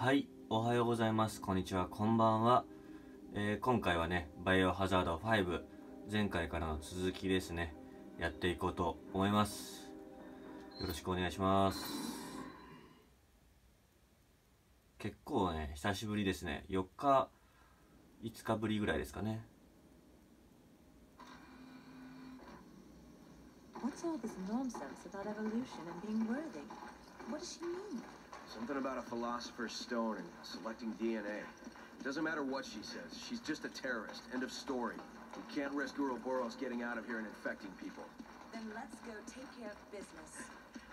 はい、おはようございます。こんにちは、こんばんは。今回はね、バイオハザード5、前回からの続きですね、やっていこうと思います。よろしくお願いします。結構ね、久しぶりですね。4日、5日ぶりぐらいですかね。 What's all this nonsense about evolution and being worthy? What does she mean? Something about a philosopher's stone and selecting DNA. It doesn't matter what she says. She's just a terrorist. End of story. We can't risk Ouroboros getting out of here and infecting people. Then let's go take care of business.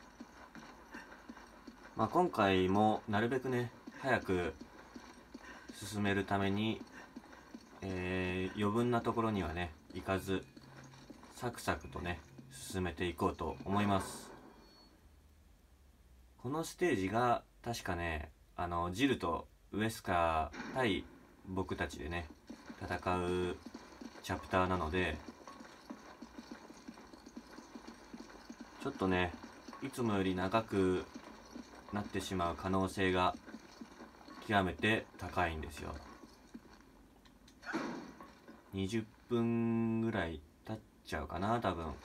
今回もなるべくね、早く進めるために、余分なところにはね、行かず、サクサクとね、進めていこうと思います。このステージが確かね、ジルとウエスカー対僕たちでね、戦うチャプターなので、ちょっとね、いつもより長くなってしまう可能性が極めて高いんですよ。20分ぐらい経っちゃうかな、多分。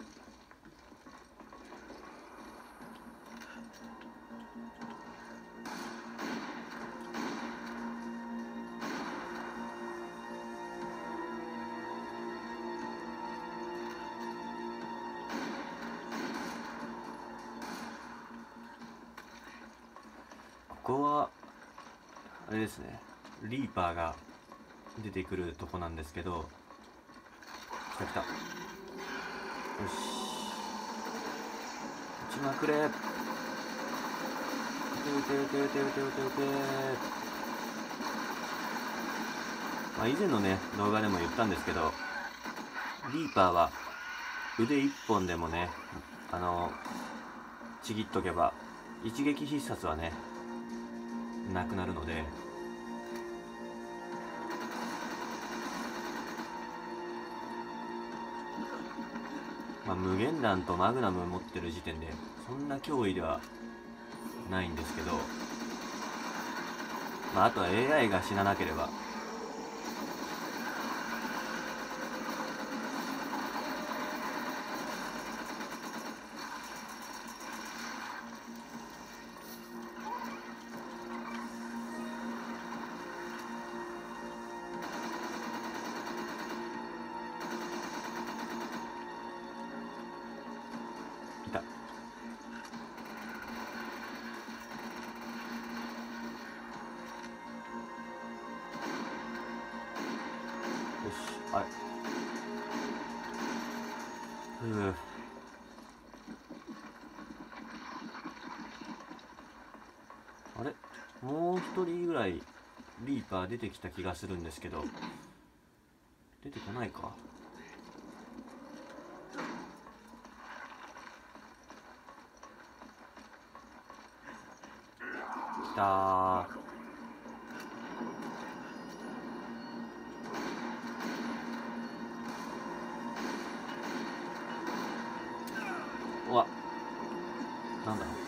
ここはあれですね、リーパーが出てくるとこなんですけど、来た来た。よし、撃ちまくれ。撃て撃て撃て撃て撃て撃て撃て。以前のね動画でも言ったんですけど、リーパーは腕一本でもね、ちぎっとけば一撃必殺はねなくなるので、無限弾とマグナム持ってる時点でそんな脅威ではないんですけど、あとは AI が死ななければ。いた。よし、あれ、あれ、もう一人ぐらいリーパー出てきた気がするんですけど、出てこないか。来たー。うわ、なんだ。よ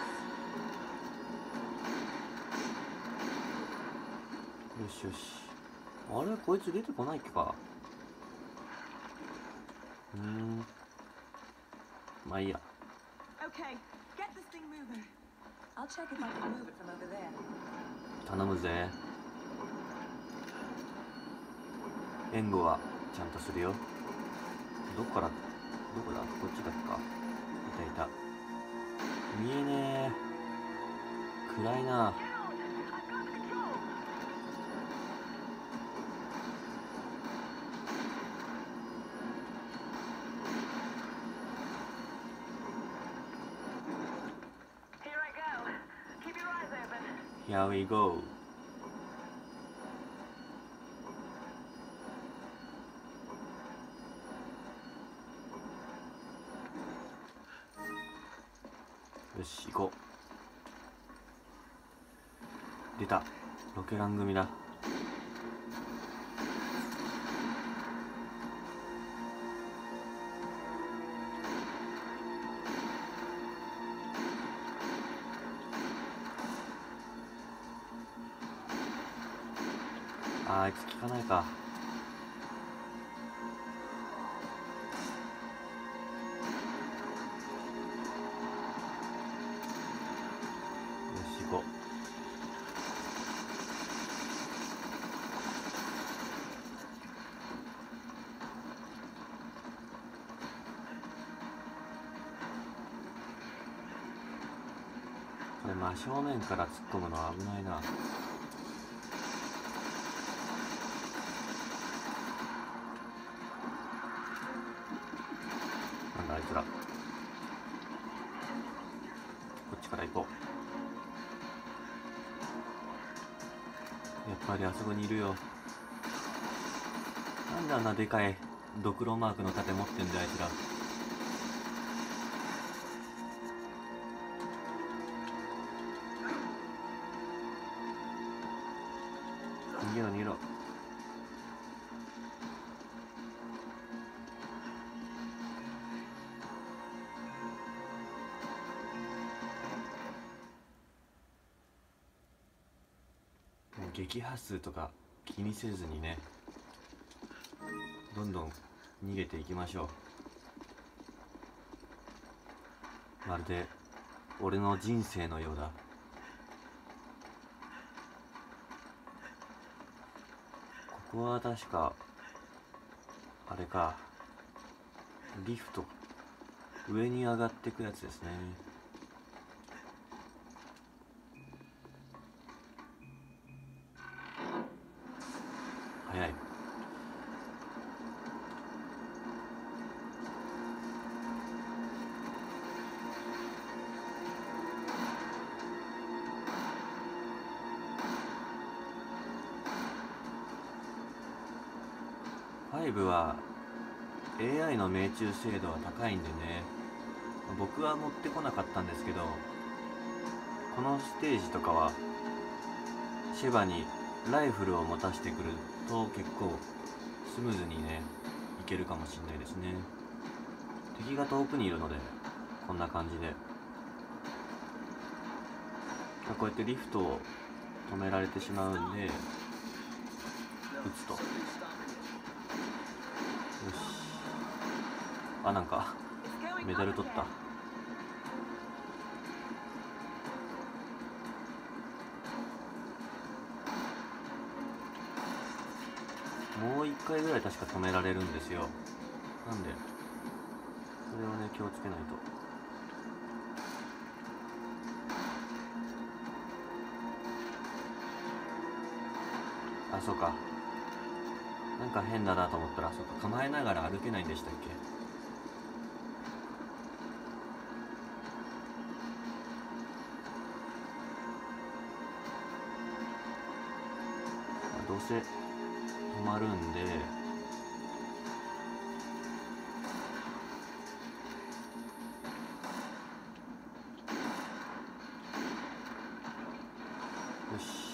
しよし。あれ、こいつ出てこないっけか。まあいいや。 Okay, get this thing moving. I'll check if I can move it from over there. 頼むぜ。援護はちゃんとするよ。どこだ、こっちだっか。いたいた。見えねえ。暗いな。Here we go. よし、行こう。出た。ロケラン組だ。 あいつ効かないか。よし行こう。これ真正面から突っ込むのは危ないな。なんだあいつら。こっちから行こう。やっぱりあそこにいるよ。なんであんなでかいドクロマークの盾持ってんだよあいつら。逃げろ逃げろ。撃破数とか気にせずにね、どんどん逃げていきましょう。まるで俺の人生のようだ。ここは確かあれか、リフト、上に上がってくやつですね。早い。5は AI の命中精度は高いんでね、僕は持ってこなかったんですけど、このステージとかはシェバにライフルを持たせてくると結構スムーズにねいけるかもしれないですね。敵が遠くにいるのでこんな感じで、こうやってリフトを止められてしまうんで撃つと。よし、あ、なんかメダル取った。もう一回ぐらい確か止められるんですよ。なんでそれをね気をつけないと。あ、そうか。なんか変だなと思ったら、そうか、構えながら歩けないんでしたっけ。どうせ止まるんで、よし。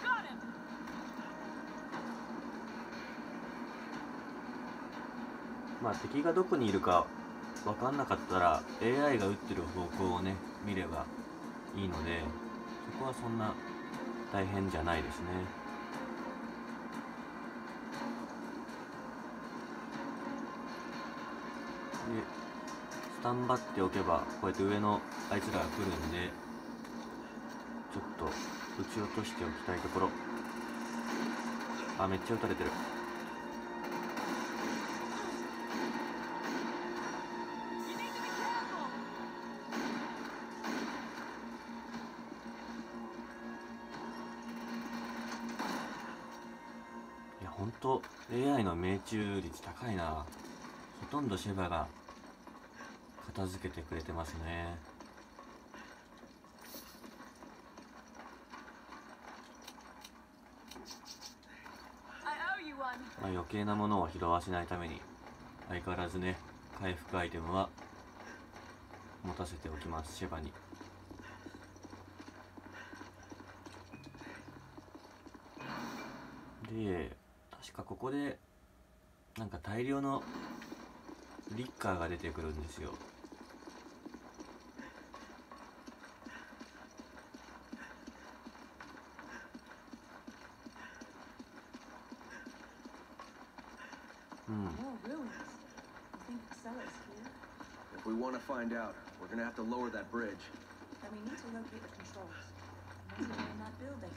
まあ敵がどこにいるか分かんなかったら AI が撃ってる方向をね見ればいいので、そこはそんな大変じゃないですね。でスタンバっておけばこうやって上のあいつらが来るんで、ちょっと撃ち落としておきたいところ。あ、めっちゃ撃たれてる。いやほんと AI の命中率高いな。ほとんどシェバが片付けてくれてますね。まあ、余計なものを拾わせないために相変わらずね回復アイテムは持たせておきます、シェバに。で確かここでなんか大量のリッカーが出てくるんですよ。 うん。 More ruins. You think Excella's here? If we want to find out, we're gonna have to lower that bridge. Then we need to locate the controls. Maybe they're in that building.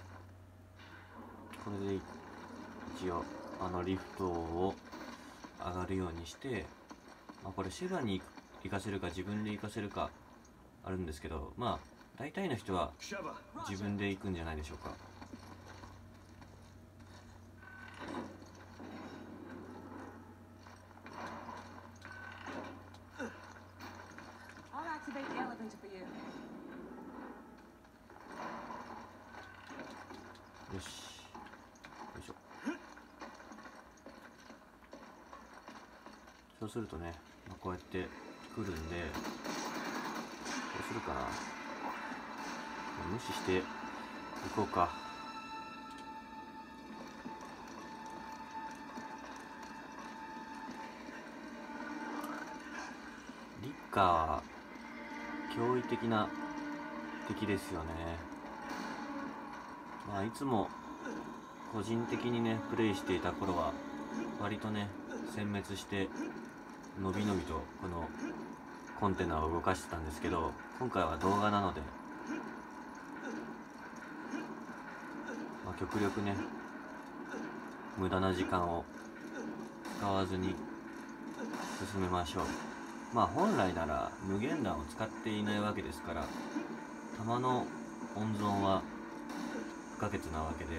これで一応リフトを上がるようにして、まあ、これシェバに行かせるか自分で行かせるかあるんですけど、まあ大体の人は Sheva, 自分で行くんじゃないでしょうか。 I'll activate the elevator for you. よし、よいしょ。そうするとね、まあ、こうやって来るんで、どうするかな。まあ無視して行こうか。リッカーは驚異的な敵ですよね。まあいつも個人的にねプレイしていた頃は割とね殲滅してのびのびとこのコンテナを動かしてたんですけど、今回は動画なので、まあ、極力ね無駄な時間を使わずに進めましょう。まあ本来なら無限弾を使っていないわけですから、弾の温存は不可欠なわけで、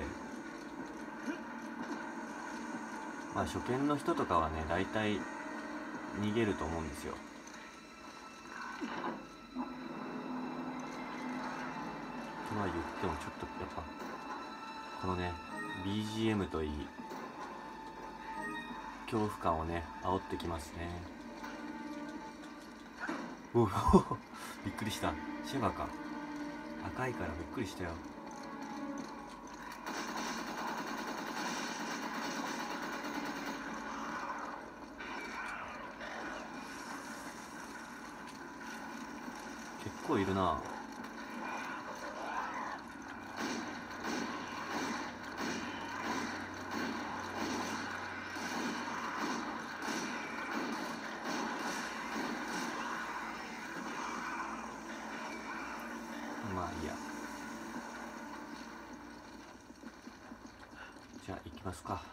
まあ初見の人とかはね大体逃げると思うんですよ。とは言ってもちょっとやっぱこのね BGM といい恐怖感をね煽ってきますね。おおびっくりした。シェバか。赤いからびっくりしたよ。結構いるな。まあいいや。じゃあ行きますか。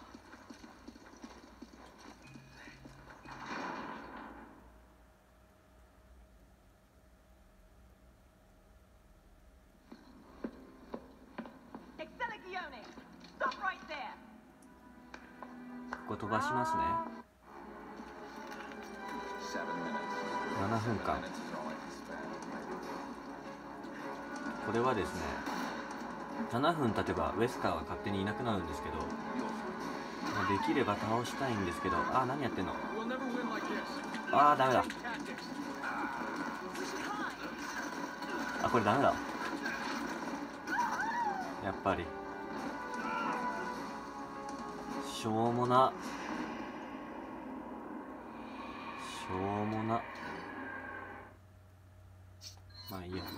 ここ飛ばしますね。7分間。これはですね、7分経てばウェスカーは勝手にいなくなるんですけど、まあ、できれば倒したいんですけど、あー何やってんの。あーダメだ。あ、これダメだ。やっぱりしょうもな。しょうもな。まあいいや。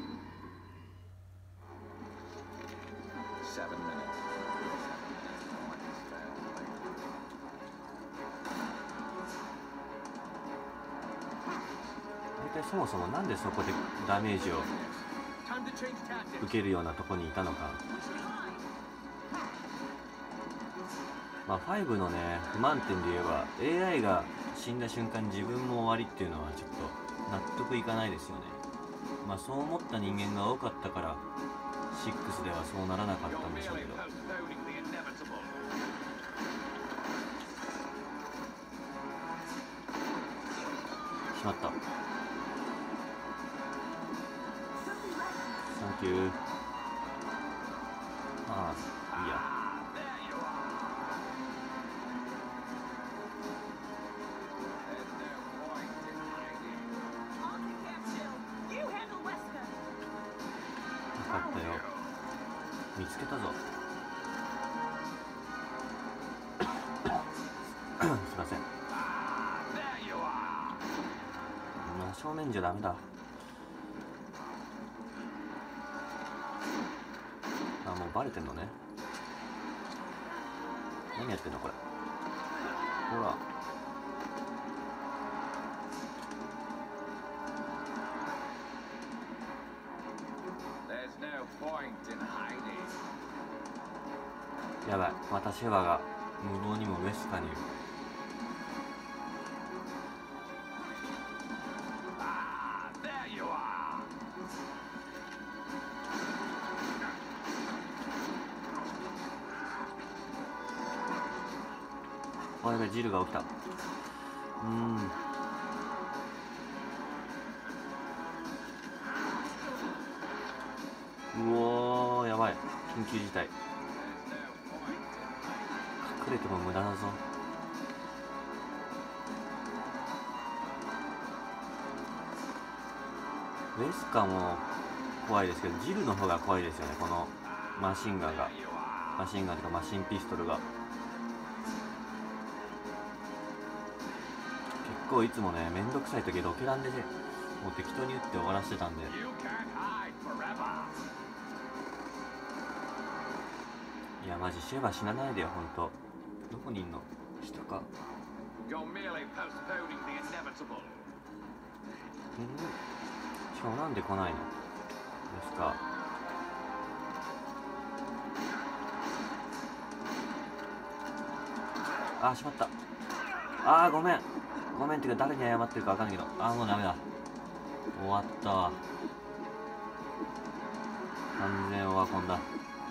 大体そもそもなんでそこでダメージを受けるようなとこにいたのか。まあ5のね不満点で言えば AI が死んだ瞬間自分も終わりっていうのはちょっと納得いかないですよね。まあそう思った人間が多かったから6ではそうならなかったんでしょうけど、しまった。サンキュー。ああいいや。分かったよ。見つけたぞ。すいません。正面じゃダメだ。あ、もうバレてんのね。何やってんのこれ。 ほら。やばい、またシェバが無謀にもウェスカにいる。あ、やばい、ジルが起きた。うおー、やばい、緊急事態。隠れても無駄だぞ。ウェスカも怖いですけど、ジルの方が怖いですよね。このマシンガンとかマシンピストルが結構いつもね、めんどくさい時ロケランでね、もう適当に撃って終わらせてたんで。いやマジシェバ死なないでよ、ほんと。どこにいんの？下か。しかもなんで来ないのですか。あー、しまった。あー、ごめんっていうか、誰に謝ってるか分かんないけど、あー、もうダメだ。終わったわ。完全オワコンだ。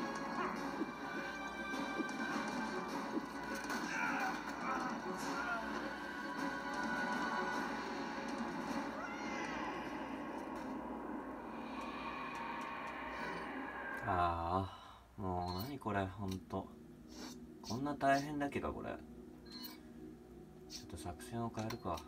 ああ、もう何これ、ほんと。こんな大変だけど、これ。ちょっと作戦を変えるか。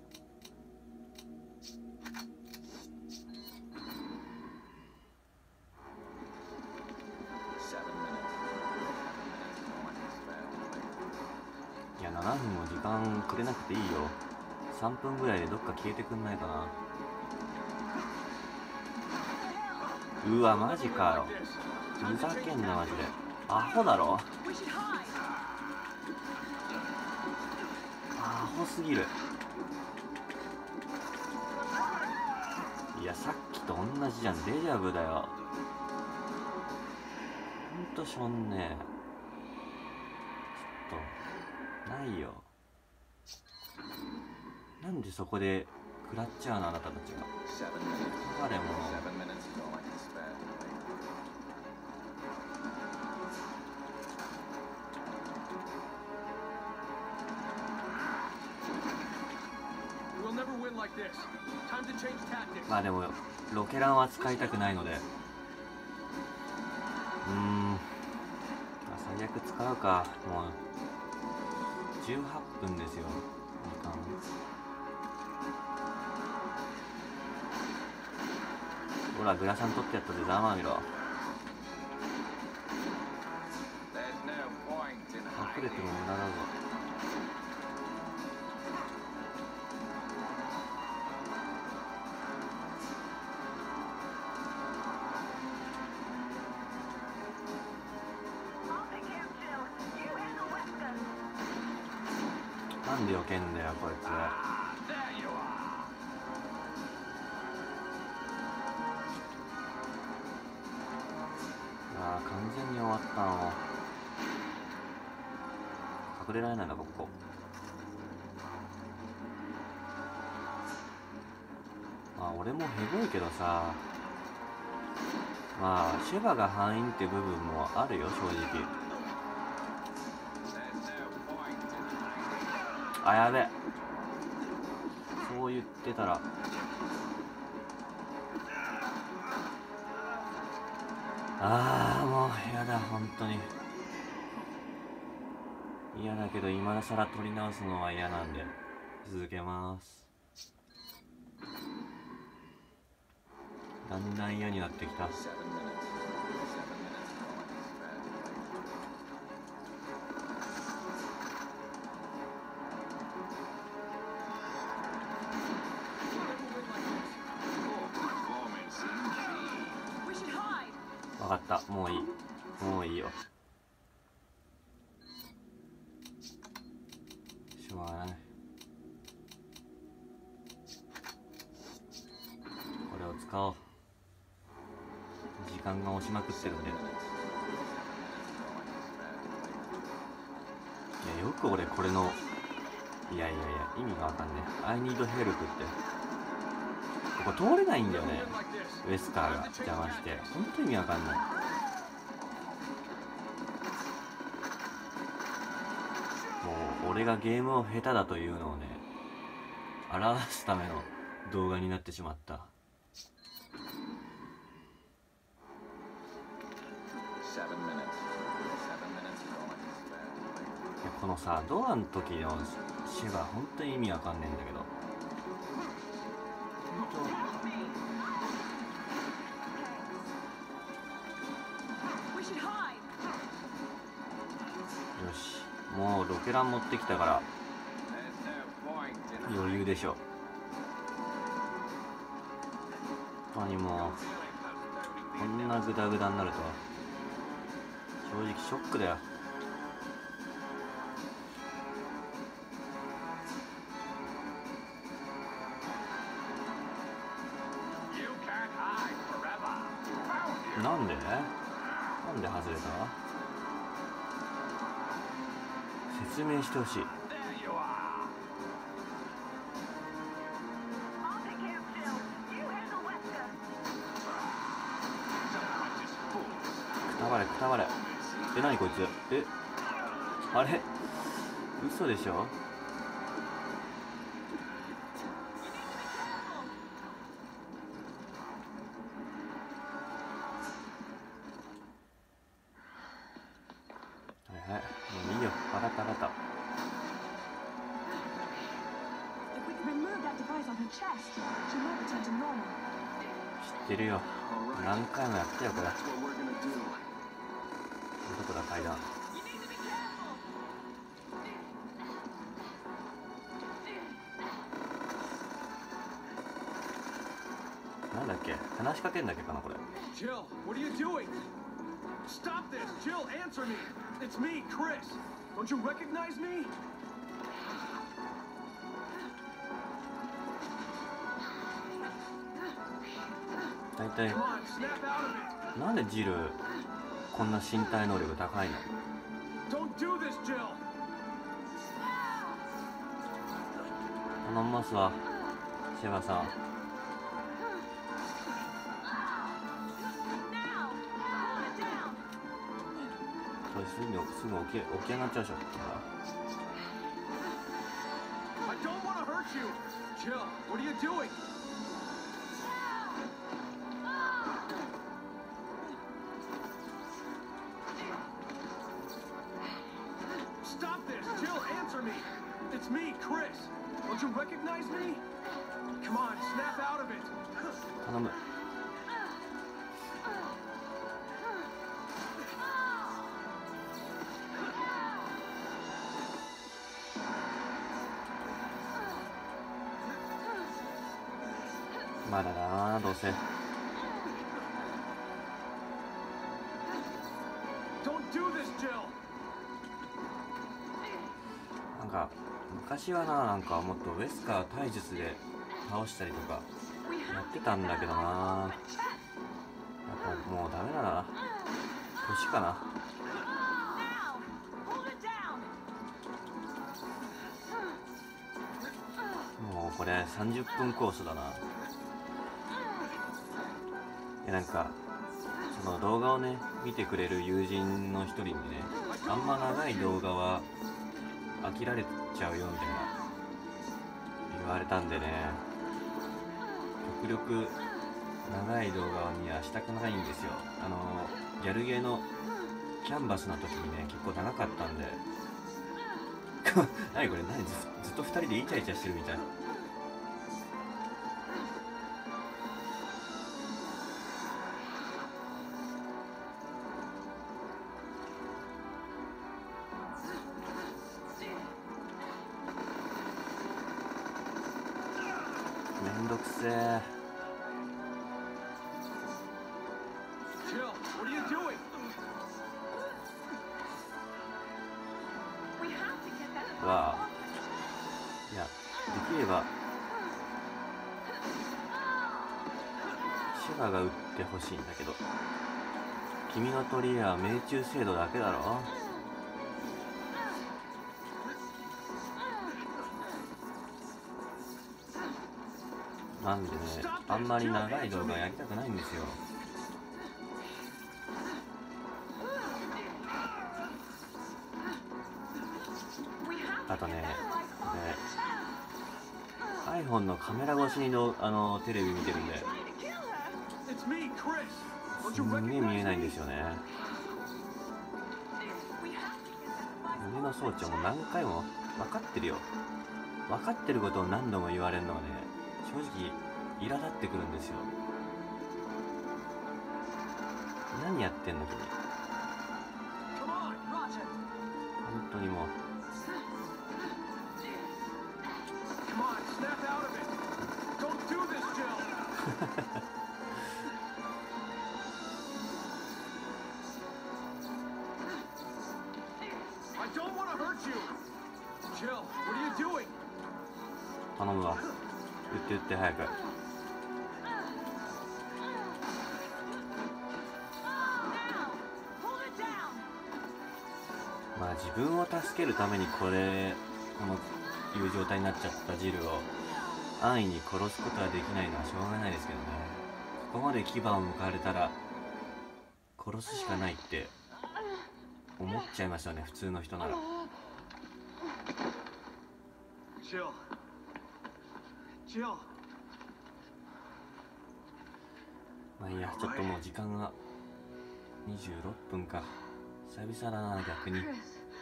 いや、7分も時間くれなくていいよ。3分ぐらいでどっか消えてくんないかな。うわ、マジかよ。ふざけんな、マジで。アホだろ。アホすぎる。いや、さっきと同じじゃん。デジャブだよ。ほんとしょんねえ。ちょっとないよ。なんでそこで食らっちゃうの、あなたたちが。あれもまあでもロケランは使いたくないので、最悪使うか。もう18分ですよ、時間。ほら、グラサン取ってやったぜ。ざまあみろ。隠れても無駄だぞ。なんで避けんだよ、こいつ。あー、完全に終わったの。隠れられないな、ここ。まあ俺もヘボいけどさ、まあシェバが範囲って部分もあるよ、正直。あ、やべ。そう言ってたら。ああ、もうやだ、本当に。嫌だけど今更取り直すのは嫌なんで続けます。だんだん嫌になってきた。分かった、もういい、もういいよ。 ょうがない。これを使おう。時間が押しまくってるんで。いや、よく俺これの、いやいやいや、意味がわかんねえ。I need help って。ここ通れないんだよね。ウェスカーが邪魔して。ほんと意味わかんない。もう俺がゲームを下手だというのをね、表すための動画になってしまった。いや、このさ、ドアの時のシェバほんとに意味わかんねえんだけど。よし、もうロケラン持ってきたから余裕でしょ。本当にもうこんなグダグダになるとは正直ショックだよ。なんで外れた？説明してほしい。くたばれ。何こいつ。あれ嘘でしょ。はいはい、もういいよ。分かった。知ってるよ。何回もやったよこれ。どこだ階段。なんだっけ、話しかけんだっけかなこれ。 Jill, what are you doing? Stop this, Jill, answer me. It's me, Chris. Don't you recognize me? 大体なんでジルこんな身体能力高いの？ Don't do this, Jill. 頼みますわ、シェバさん。これすぐ起き上がっちゃうでしょ。 I don't want to hurt you. Jill, what are you doing? Stop this, Jill, answer me. It's me, Chris. Don't you recognize me? Come on, snap out of it. 頼む。まだだな、どうせ。 Don't do this, Jill. なんか昔はなんかもっとウェスカー体術で倒したりとかやってたんだけどな。やっぱもうダメだな、年かな。もうこれ30分コースだな。なんかその動画をね見てくれる友人の一人にね、あんま長い動画は飽きられちゃうよみたいな言われたんでね、極力長い動画にはしたくないんですよ。ギャルゲーのキャンバスの時にね結構長かったんで何これ、ずっと2人でイチャイチャしてるみたい。めんどくせえ。わあきればシェバが撃ってほしいんだけど、君の取り柄は命中精度だけだろ。なんでね、あんまり長い動画やりたくないんですよ。あとね、iPhone のカメラ越しにのテレビ見てるんで、すんげえ見えないんですよね。胸の装置はもう何回も分かってるよ。分かってることを何度も言われるのがね、正直苛立ってくるんですよ。何やってんの君。本当にもう頼むわ。言って早く。まあ自分を助けるためにこのいう状態になっちゃったジルを安易に殺すことはできないのはしょうがないですけどね。ここまで牙を向かれたら殺すしかないって思っちゃいますよね、普通の人なら。まあいいや、ちょっともう時間が26分か。久々だな、逆に。よ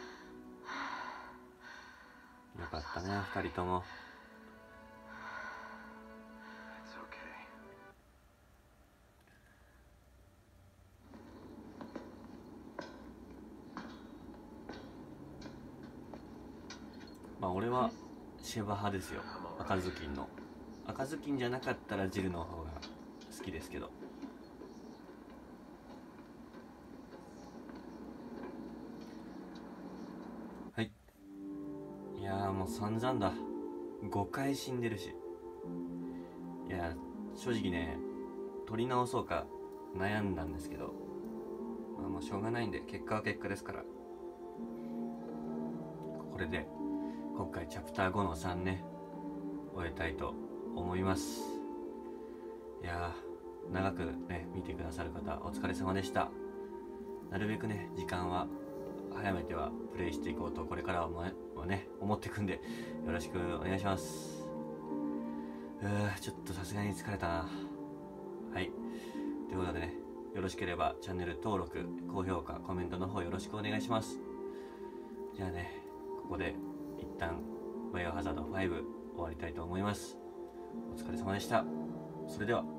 かったね、2人とも。まあ俺はシェバ派ですよ、赤ずきんの。赤ずきんじゃなかったらジルの方が好きですけど。はい。いやーもう散々だ。5回死んでるし。いや正直ね、取り直そうか悩んだんですけど、まあもうしょうがないんで、結果は結果ですから。これで今回チャプター5の3ね、終えたいと思います。いやー長くね見てくださる方お疲れ様でした。なるべくね時間は早めてはプレイしていこうとこれからはね思っていくんで、よろしくお願いします。ちょっとさすがに疲れたな。はい、ということでね、よろしければチャンネル登録、高評価、コメントの方よろしくお願いします。じゃあね、ここで一旦バイオハザード5終わりたいと思います。お疲れ様でした。それでは。